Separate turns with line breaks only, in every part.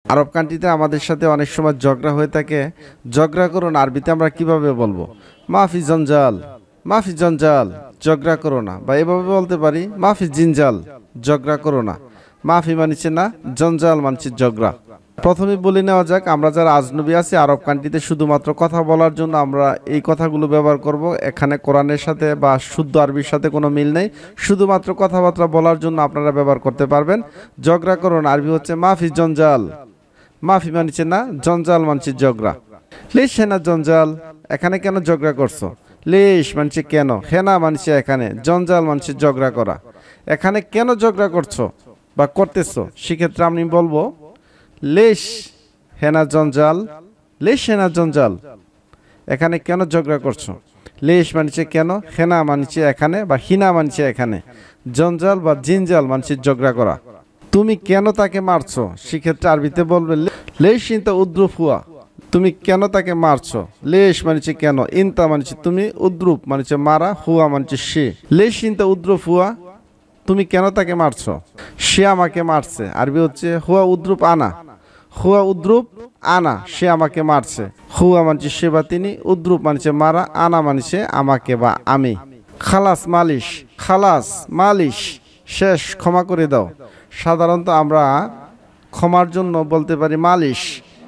আরব কান্ট্রিতে আমাদের সাথে অনেক সময় ঝগড়া হয়ে থাকে। ঝগড়া করুন আরবিতে আমরা কিভাবে বলবো? মাফি জঞ্জাল, মাফি জঞ্জাল, ঝগড়া করো না। বা এভাবে বলতে পারি মাফি জিনজাল, ঝগড়া করো না। মাফি মানছে না, জঞ্জাল মানছে ঝগড়া। প্রথমে বলে নেওয়া যাক, আমরা যারা আজনবী আছি আরব কান্ট্রিতে শুধুমাত্র কথা বলার জন্য আমরা এই কথাগুলো ব্যবহার করব। এখানে কোরআনের সাথে বা শুদ্ধ আরবির সাথে কোনো মিল নেই, শুধুমাত্র কথাবার্তা বলার জন্য আপনারা ব্যবহার করতে পারবেন। ঝগড়া করুন আরবি হচ্ছে মাফি জঞ্জাল, মাফি মানছে না, জঞ্জাল মানছে ঝগড়া। লেশ হেনা জঞ্জাল, এখানে কেন ঝগড়া করছো? লেশ মানছে কেন, হেনা মানছে এখানে, জঞ্জাল মানছে ঝগড়া করা। এখানে কেন ঝগড়া করছো বা করতেছো, সেক্ষেত্রে আমি বলবো লেশ হেনা জঞ্জাল, লেশ হেনা জঞ্জাল, এখানে কেন ঝগড়া করছো? লেশ মানছে কেন, হেনা মানছে এখানে বা হিনা মানছে এখানে, জঞ্জাল বা জিনজাল মানছে ঝগড়া করা। তুমি কেন তাকে মারছো, সেক্ষেত্রে আরবিতে বলবে লেশ ইনতা উদ্রুপ হুয়া, তুমি কেন তাকে মারছো? লেশ মানছে কেন, ইনতা মানছে তুমি, উদ্রুপ মানছে মারা, হুয়া মানছে সে। লেশ ইনতা উদ্রুপ হুয়া, তুমি কেন তাকে মারছো? সে আমাকে মারছে, আরবি হচ্ছে হুয়া উদ্রুপ আনা, হুয়া উদ্রুপ আনা, সে আমাকে মারছে। হুয়া মানছে সে বা তিনি, উদ্রুপ মানছে মারা, আনা মানছে আমাকে বা আমি। খালাস মালিশ, খালাস মালিশ, শেষ, ক্ষমা করে দাও। সাধারণত আমরা ক্ষমার জন্য বলতে পারি মালিশ,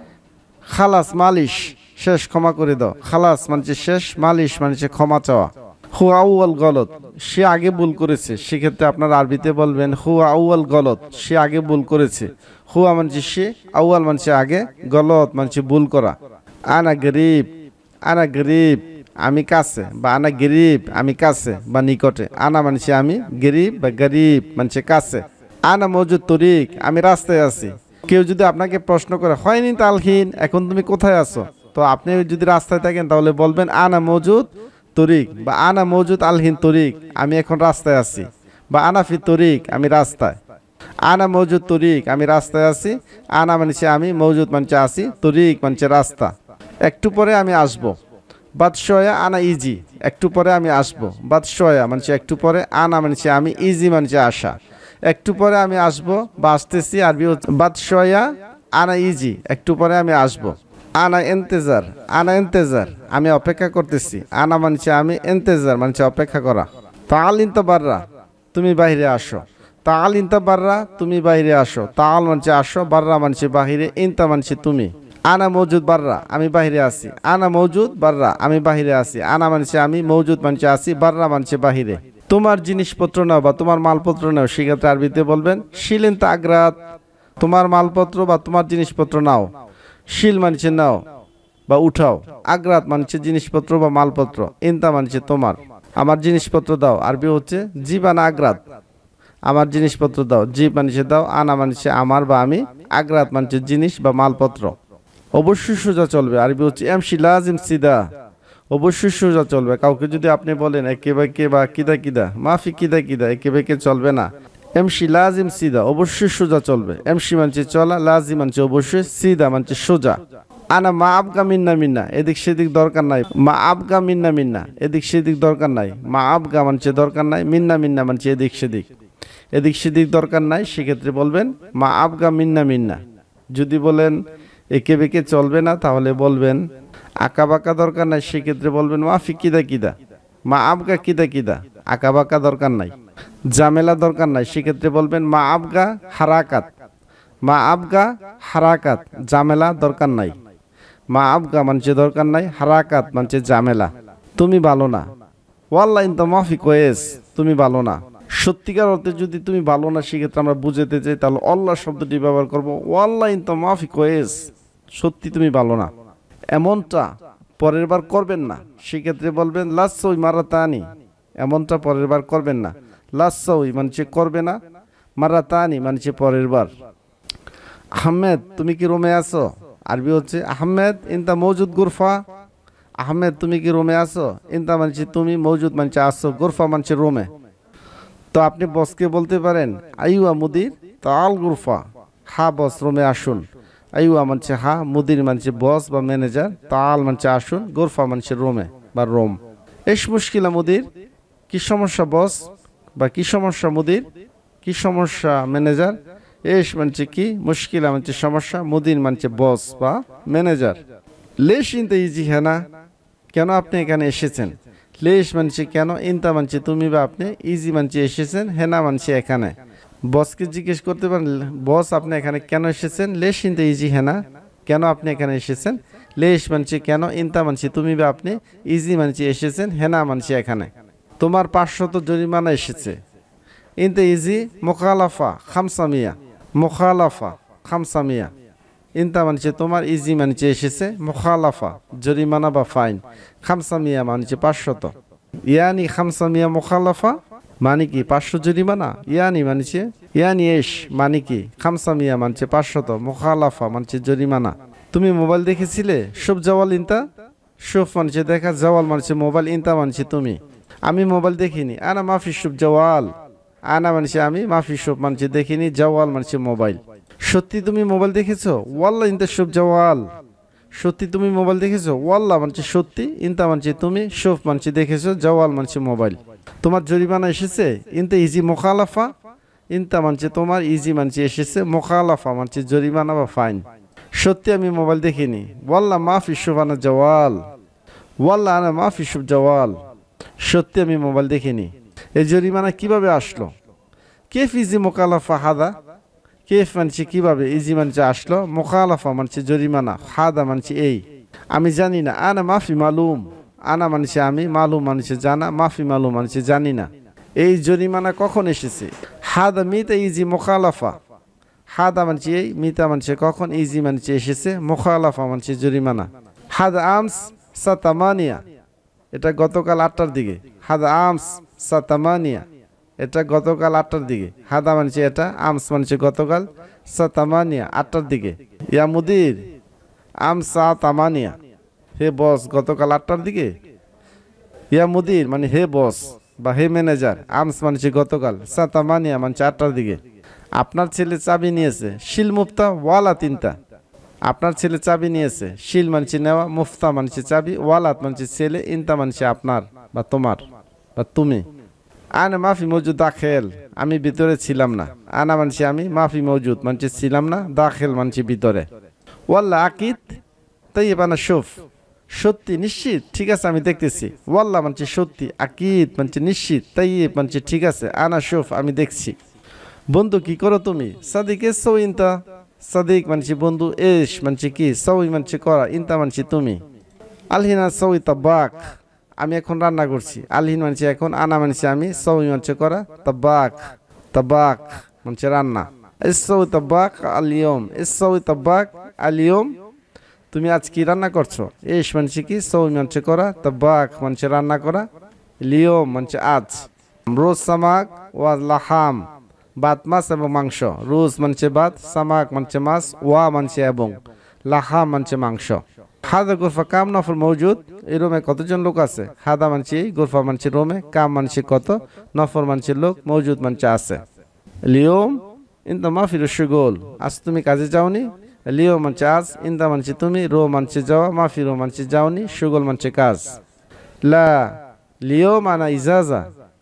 খালাস মালিশ, শেষ, ক্ষমা করে দাও। খালাস মানছে শেষ, মালিশ মানছে ক্ষমা চাওয়া। হুয়া আউয়াল গলত, সে আগে ভুল করেছে, সেক্ষেত্রে আপনার আরবিতে বলবেন হুয়া আউয়াল গলত, সে আগে ভুল করেছে। হুয়া মানছে সে, আউয়াল মানছে আগে, গলত মানছে ভুল করা। আনা গরিব, আনা গরিব, আমি কাছে, বা আনা গরিব, আমি কাছে বা নিকটে। আনা মানছে আমি, গরিব বা গরিব মানছে কাছে। আনা মজুদ তরিক, আমি রাস্তায় আছি। কেউ যদি আপনাকে প্রশ্ন করে হয়নি তালহীন, এখন তুমি কোথায় আছো, তো আপনি যদি রাস্তায় থাকেন তাহলে বলবেন আনা মজুদ তরিক, বা আনা মজুদ আলহীন তরিক, আমি এখন রাস্তায় আছি। বা আনাফি তরিক, আমি রাস্তায়। আনা মজুদ তরিক, আমি রাস্তায় আছি। আনা মানছে আমি, মজুদ মানছে আছি, তরিক মানছে রাস্তা। একটু পরে আমি আসবো। বাদশয়া আনা ইজি, একটু পরে আমি আসবো। বাদশয়া মানছে একটু পরে, আনা মানছে আমি, ইজি মানছে আসা। একটু পরে আমি আসবো বা আসতেছি, আরবি হচ্ছে বাদশয়া আনা ইজি, একটু পরে আমি আসবো। আনা এন্তেজার, আনা এন্তেজার, আমি অপেক্ষা করতেছি। আনা মানছে আমি, এন্তেজার মানছে অপেক্ষা করা। তাল ইনতা বাররা, তুমি বাইরে আসো। তাল ইনতা বাররা, তুমি বাইরে আসো। তাল মানছে আসো, বাররা মানছে বাহিরে, ইনতা মানছে তুমি। আনা মৌজুদ বাররা, আমি বাহিরে আছি। আনা মৌজুদ বাররা, আমি বাহিরে আছি। আনা মানছে আমি, মৌজুদ মানছে আছি, বাররা মানছে বাহিরে। তোমার জিনিসপত্র নাও বা তোমার মালপত্র নাও, সেক্ষেত্রে আরবিতে বলবেন শিলেন তাগরাত, তোমার মালপত্র বা তোমার জিনিসপত্র নাও। শিল মানছে নাও বা উঠাও, আগ্রাত মানছে জিনিসপত্র বা মালপত্র, ইনতা মানছে তোমার। আমার জিনিসপত্র দাও, আরবি হচ্ছে জিবানা আগ্রাত, আমার জিনিসপত্র দাও। জি মানছে দাও, আনা মানছে আমার বা আমি, আগ্রাত মানছে জিনিস বা মালপত্র। অবশ্যই সোজা চলবে, আরবি হচ্ছে এমশি লাজিম সিদা, অবশ্যই সোজা চলবে। কাউকে যদি আপনি বলেন একে বেঁকে বা কিদা কিদা, মাফি কিদা কিদা, একে বেঁকে চলবে না। এমশি লাজিম সিদা, অবশ্যই সোজা চলবে। এমশি মানছে চলা, লাজিম মানছে অবশ্যই, সিদা মানছে সোজা। আনা মা আবগা মিন্না মিন্না, এদিক সেদিক দরকার নাই। মা আবগা মিন্না মিন্না, এদিক সেদিক দরকার নাই। মা আবগা মানছে দরকার নাই, মিন্না মিন্না মানছে এদিক সেদিক, এদিক সেদিক দরকার নাই, সেক্ষেত্রে বলবেন মা আবগা মিন্না মিন্না। যদি বলেন একে বেঁকে চলবে না, তাহলে বলবেন আঁকা বাঁকা দরকার নাই, সেক্ষেত্রে বলবেন মাফি কিদা কিদা। মা আবগা কিদা কিদা, আঁকা বাঁকা দরকার নাই। জামেলা দরকার নাই, সেক্ষেত্রে বলবেন মা আবগা হারাকাত, মা আবগা হারাকাত, জামেলা দরকার নাই। মা আবগা মানছে দরকার নাই, হারাকাত মানছে জামেলা। তুমি ভালো না, ওয়াল্লাহ ইনতা মাফি কোয়েস, তুমি ভালো না। সত্যিকার অর্থে যদি তুমি ভালো না, সেক্ষেত্রে আমরা বুঝাতে চাই, তাহলে আল্লাহ শব্দটি ব্যবহার করব, ওয়াল্লাহ ইনতা মাফি কোয়েস, সত্যি তুমি ভালো না। এমনটা পরের বার করবেন না, সেক্ষেত্রে বলবেন লাসসই মারাতানি, এমনটা পরের বার করবেন না। লাসসই মানছে করবে না, মারাতানি মানছে পরের বার। আহমেদ তুমি কি রোমে আছো, আরবি হচ্ছে আহমেদ ইনতা মৌজুদ গুরফা, আহমেদ তুমি কি রোমে আছো, ইনতা মানছে তুমি, মৌজুদ মানছে আসো, গুরফা মানছে রোমে। তো আপনি বসকে বলতে পারেন আইয়া মুদির তাল গুরফা, হা বস রোমে আসুন। আইয়া মানছে হা, মুদির মানছে বস বা ম্যানেজার, তাল মানছে আসুন, গুরফা মানছে রোমে বা রোম। এস মুশকিলা মুদির, কি সমস্যা বস, বা কি সমস্যা মুদির, কি সমস্যা ম্যানেজার, এস মানছে কি, মুশকিলা মানছে সমস্যা, মুদির মানছে বস বা ম্যানেজার। লেশ ইনতে ইজি হেনা, কেন আপনি এখানে এসেছেন। লেশ মানছে কেন, ইনতা মানছে তুমি বা আপনি, ইজি মানছে এসেছেন, হেনা মানছে এখানে। বসকে জিজ্ঞেস করতে পারেন, বস আপনি এখানে কেন এসেছেন। লেশ ইনতে ইজি হেনা, কেন আপনি এখানে এসেছেন। লেশ মানছে কেন, ইনতা মানছে তুমি বা আপনি, ইজি মানছে এসেছেন, হেনা মানছে এখানে। তোমার 500 জরিমানা এসেছে। ইনতে ইজি মুখালাফা খামসামিয়া, মুখালাফা খামসামিয়া। ইনতা মানছে তোমার, ইজি মানছে এসেছে, মুখালাফা জরিমানা বা ফাইন, খামসামিয়া মানছে 500। ইয়ানি খামসামিয়া মুখালাফা মানে কি 500 জরিমানা। ইয়ানি মানছে, ইয়ানি এস মানে কি খামসামিয়া মানছে 500, মুখালাফা মানছে জরিমানা। তুমি মোবাইল দেখেছিলে, শুভ জওয়াল ইনতা, শুভ মানছে দেখা, জওয়াল মানছে মোবাইল, ইনতা মানছে তুমি। আমি মোবাইল দেখিনি, আনা মাফি শুভ জওয়াল, আনা মানছে আমি, মাফি শুভ মানছে দেখিনি, জওয়াল মানছে মোবাইল। সত্যি তুমি মোবাইল দেখেছো, ওয়াল্লাহ ইনতা শুভ জওয়াল, সত্যি তুমি মোবাইল দেখেছো, ওয়াল্লাহ মানছে সত্যি, ইনতা মানছে তুমি, শুভ মানছে দেখেছো, জওয়াল মানছে মোবাইল। তোমার জরিমানা এসেছে, ইনতা ইজি মুখালাফা, ইনতা মানছে তোমার, ইজি মানছে এসেছে, মুখালাফা মানছে জরিমানা বা ফাইন। সত্যি আমি মোবাইল দেখিনি, ওয়াল্লাহ মাফি শুভ আনা জওয়াল, ওয়াল্লাহ আনা মাফি শুভ জওয়াল, সত্যি আমি মোবাইল দেখিনি। এই জরিমানা কিভাবে আসলো। কেফ ইজি মুখালাফা হাদা, কেফ মানছে কিভাবে, ইজি মানছে আসলো, মুখালাফা মানছে জরিমানা, হাদা মানছে এই। আমি জানি না, আনা মাফি মালুম, আনা মানছে আমি, মালুম মানছে জানা, মাফি মালুম মানছে জানি না। এই জরিমানা কখন এসেছে। হাদা মিতা ইজি মুখালাফা, হাদা মানছে এই, মিতা মানছে কখন, ইজি মানছে এসেছে, মুখালাফা মানছে জরিমানা। হাদা আমস সাতামানিয়া, এটা গতকাল 8টার দিকে। হাদা আমস সাতামানিয়া, এটা গতকাল 8টার দিকে। হাদা মানছে এটা, আমস মানছে গতকাল, সাতামানিয়া 8টার দিকে। ইয়া মুদির আমসা তামানিয়া, হে বস গতকাল 8টার দিকে। ইয়া মুদির মানে হে বস বা হে ম্যানেজার, আমস মানছে গতকাল, সাতামানিয়া মানছে 8টার দিকে। আপনার ছেলে চাবি নিয়েছে, শিল মুফতা ওয়ালা তিনটা। আপনার ছেলে চাবি নিয়েছে, শিল মানছে নেওয়া, মুফতা মানছে চাবি, ওয়ালাত মানছে ছেলে, ইনতা মানছে আপনার বা তোমার বা তুমি। আনা মাফি মৌজুদ দাখেল, আমি ভিতরে ছিলাম না। আনা মানছে আমি, মাফি মৌজুদ মানছে ছিলাম না, দাখেল মানছে ভিতরে। ওয়াল্লাহ আকিদ তাইয়েব আনা শুফ, সত্যি নিশ্চিত, ঠিক আছে আমি দেখতেছি। ওয়াল্লাহ মানছে সত্যি, আকিদ মানছে নিশ্চিত, তাইয়েব মানছে ঠিক আছে, আনা শুফ আমি দেখছি। বন্ধু কি করো তুমি। সাদিক এস সৌ ইনতা, সাদিক মানছে বন্ধু, এস মানছে কি, সৌই মানছে করা, ইনতা মানছে তুমি। আলহিনা সৌই তাব্বাক, আমি এখন রান্না করছি। আলহিন মানছে এখন, আনা মানছে আমি, সৌই মানছে করা, তাব্বাক, তাব্বাক মানছে রান্না। এস সৌই তাব্বাক আলিয়ম, এস সৌই তাব্বাক আলিয়ম, তুমি আজ কি রান্না করছো। এস মানছে কি, সৌই মানছে করা, তাব্বাক মানছে রান্না করা, লিয়ম মানছে আজ। রোজ সামাক ওয়া লাহাম, ভাত মাছ এবং মাংস। রোজ মানছে ভাত, সামাক মানছে মাছ, ওয়া মানছে এবং, লাহাম মানছে মাংস। হাদা গোরফা কাম নফর মৌজুদ, এই রোমে কতজন লোক আছে। হাদা মানছে গোরফা মানছে রোমে, কাম মানছে কত, নফর মানছে লোক, মৌজুদ মানছে আছে। লিওম ইনতা মাফির সুগোল, আজ তুমি কাজে যাওনি। লিও মানছে আজ, ইনতা মানছে তুমি, রো মানছে যাওয়া, মাফি রো মানছে যাওনি, সুগোল মানছে কাজ। লা লিও মানা ইজাজা,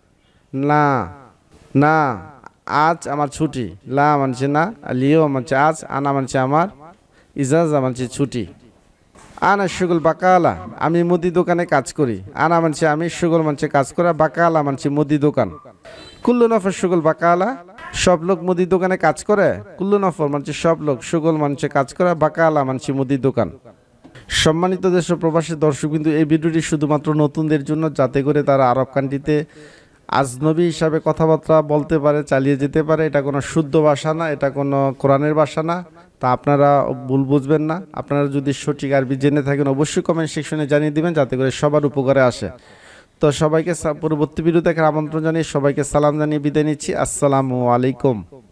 না না আজ আমার ছুটি। লা মানছে না, লিও মানছে আজ, আনা মানছে আমার, ইজাজা মানছে ছুটি। আনা সুগল বাকালা, আমি মুদি দোকানে কাজ করি। আনা মানছে আমি, সুগল মানছে কাজ করা, বাকালা মানছে মুদি দোকান। কুল্লু নফর সুগল বাকালা, সব লোক মুদি দোকানে কাজ করে। কুল্লু নফর মানছে সব লোক, সুগল মানছে কাজ করা, বাকালা মানছে মুদি দোকান। সম্মানিত দেশ ও প্রবাসী দর্শক, কিন্তু এই ভিডিওটি শুধুমাত্র নতুনদের জন্য, যাতে করে তারা আরব কান্ট্রিতে আজনবী হিসাবে কথাবার্তা বলতে পারে, চালিয়ে যেতে পারে। এটা কোনো শুদ্ধ ভাষা না, এটা কোনো কোরআনের ভাষা না, তা আপনারা ভুল বুঝবেন না। আপনারা যদি সঠিক আরবি জেনে থাকেন অবশ্যই কমেন্ট সেকশনে জানিয়ে দিবেন, যাতে করে সবার উপকারে আসে। তো সবাইকে পরবর্তী ভিডিও দেখার আমন্ত্রণ জানিয়ে সবাইকে সালাম জানিয়ে বিদায় নিচ্ছি। আসসালামু আলাইকুম।